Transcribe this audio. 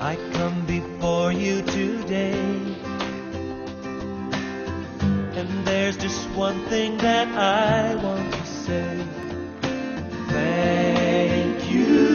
I come before you today, and there's just one thing that I want to say. Thank you.